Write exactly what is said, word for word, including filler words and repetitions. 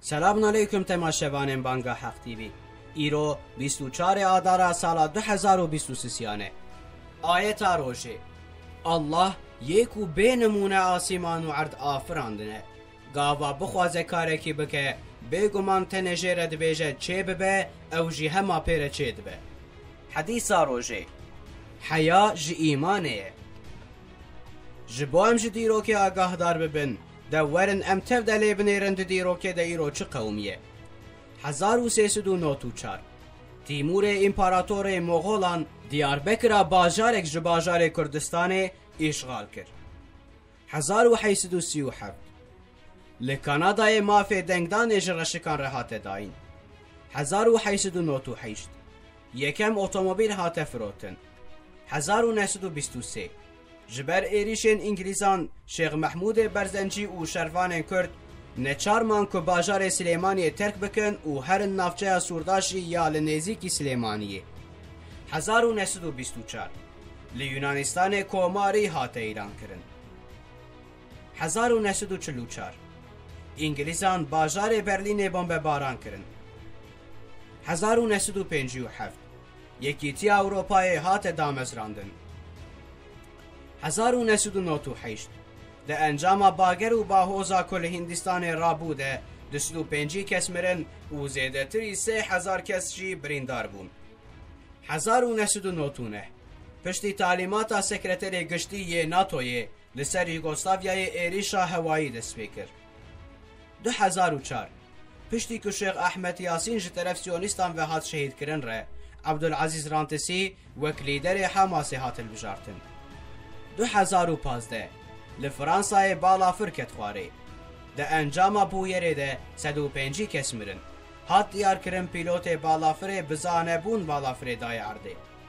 سلام علیکم تماشاوان بانگا حق تیوی. ایرو بیست و چهار آذر سال دو هزار و بیست و سه. آیت روشه الله یکو به نمونه آسمان و عرض آفراندنه. گاوا بخوازه کاره کی بکه بگمان تنجره دبیجه چه ببه او جی هما پیره چه دبه. حدیث روشه حیا جی ایمانه. جبوام جی دیرو که آگاه دار ببن دورن ام تبدلی بنیرند دیرو که دیرو چه قومیه. هزار و سیصد و نود و چهار تیمور امپراتور مغولان دیاربکر باجارک ج باجار کردستان اشغال کرد. هزار و هشتصد و سی و هفت لکانادای مافی دنگدان اجرشکان رهات داین. هزار و هشتصد و نود و هشت یکم اتومبیل هات فروتن. هزار و نهصد و بیست و سه جبر ایریشن انگلیزان شیخ محمود برزنجی و شروان کرد نچار مان که باجار سلیمانی ترک بکن و هر نافچه سورداشی یا لنزیکی سلیمانیه. هزار و نهصد و بیست و چهار لیونانستان کوماری هات ایران کرن. هزار و نهصد و چهل و چهار انگلیزان باجار برلین بمب باران کرن. هزار و نهصد و پنجاه و هفت یکیتی اروپای هات دامزراندن. هزار و نهصد و نود و هشت ده انجام باگر و باهوزا کل هندستان را بوده دست و پنجی کس مرن و زیده تری سه هزار کس جی بریندار بون. هزار و نهصد و نود و نه پشتی تعلیمات سکرتر گشتی ناتوی لسر یوگسلاویای ایریشا هوایی دست بکر. دو هزار و چهار پشتی که شیخ احمد یاسین جی طرف سیونیستان و هات شهید کرن ره عبدالعزیز رانتسی وک لیدر حماس هات البجارتن. دو هزار و پانزده لفرانسای بالا فرکت خواره ده انجام بویره ده صد و پنجی کس مرن هات دیار کرن پیلوت بالافره بزانه بون بالافره دای عرده.